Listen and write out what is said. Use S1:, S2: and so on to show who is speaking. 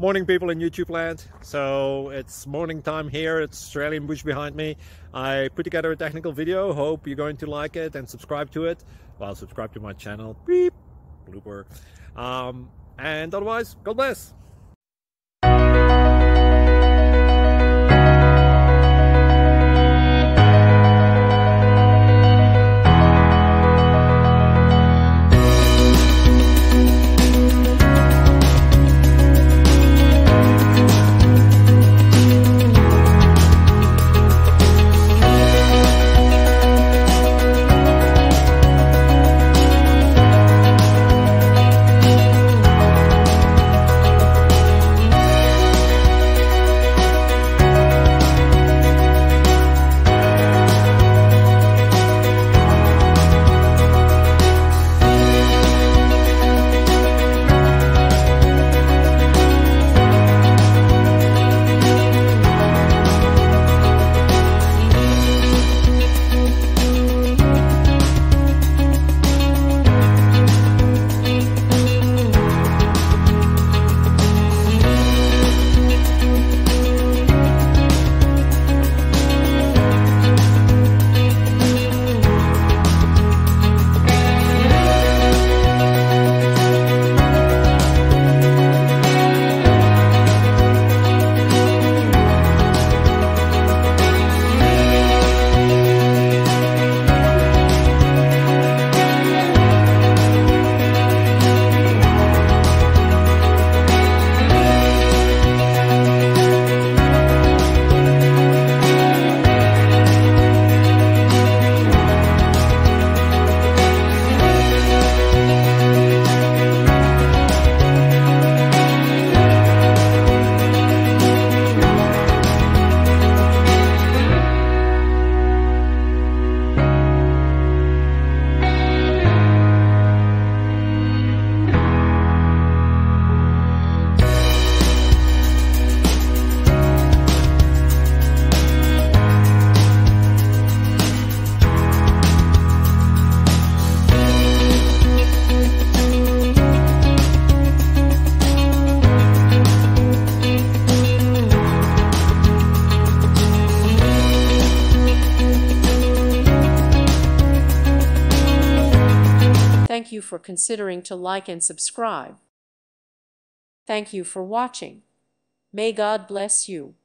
S1: Morning, people in YouTube land. So it's morning time here. It's Australian bush behind me. I put together a technical video. Hope you're going to like it and subscribe to it. Well, subscribe to my channel. Beep. Blooper. And otherwise, God bless.
S2: Thank you for considering to like and subscribe. Thank you for watching. May God bless you.